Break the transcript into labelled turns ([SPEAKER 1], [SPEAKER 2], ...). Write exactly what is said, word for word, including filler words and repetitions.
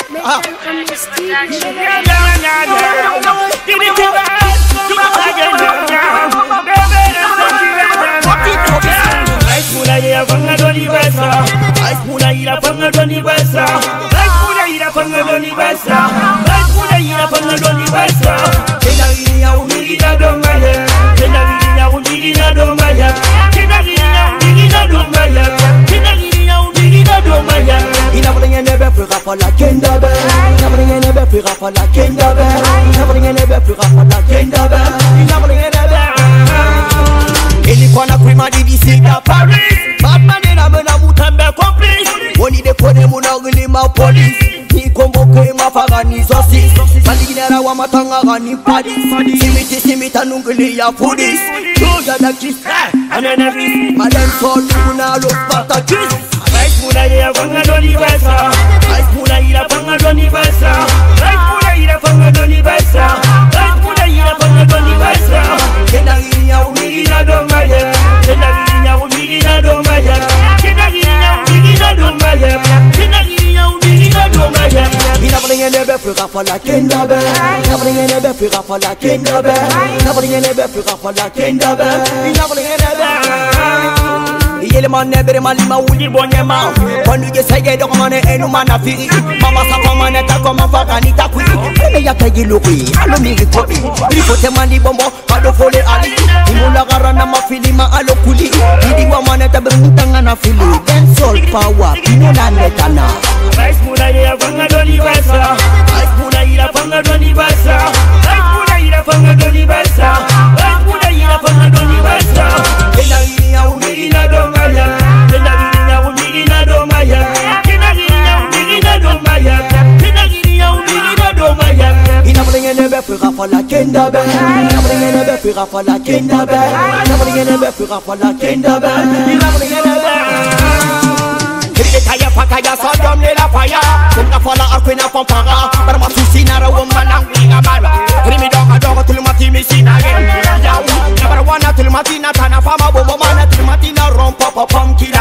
[SPEAKER 1] Ah.
[SPEAKER 2] For la kenda be, never in a bed for la kenda be, never in a bed for la kenda be, never in a bed. Any corner prima di di sita Paris, Batman in a mena mutambe complice. Only the pone munagini ma police. Ni komboke ma fagani zosi. Saligina wa matanga gani padis. Simiti simita nungli ya foodies. Choja da kiss, ananevis. Madam sol muna los patakis. Right muna ya vanga doni besa. Right muna ira vanga doni besa. Right muna ira vanga doni besa. Right muna ira vanga doni besa. Kena ira umigina domaya. Kena ira umigina domaya. Kena ira umigina domaya. Kena ira umigina domaya. Ina bringe nebe fura for la kenda be. Ina bringe nebe fura for la kenda be. Ina bringe nebe fura for la kenda be. Ina bringe nebe. Yele man nebere malima uli bonyema. Kwanu ge sege do komane enu manafiri. Mama sa komane ta koma fakani takwi. Ele ya kagiluki alo miri kobi. Ripote mandi bombo kado fole ali. Imula garana mafilima alo kuli. Idi wa mane ta berutanga na fili. Dancehall power inona netana. Rice muna ya fanga doni basa. Rice muna ira fanga doni basa. Rice muna ira fanga doni basa. Rice muna ira fanga doni basa. Ena ira umigina domaya. Ena ira umigina domaya. Ena ira umigina domaya. Ena ira umigina domaya. Ina bringe nebe fura for la kenda be. Ina bringe nebe fura for la kenda be. Ina bringe nebe fura for la kenda be. Ina bringe nebe. Kaya pakaya sodom le la fire. Kumna fala akwena pompara. Barma susina ra woman anginga mara. Rimi doga doga tulmati misina gen. Yawu. Number one tulmati na tana fama bobo mana tulmati na rompa popom kira.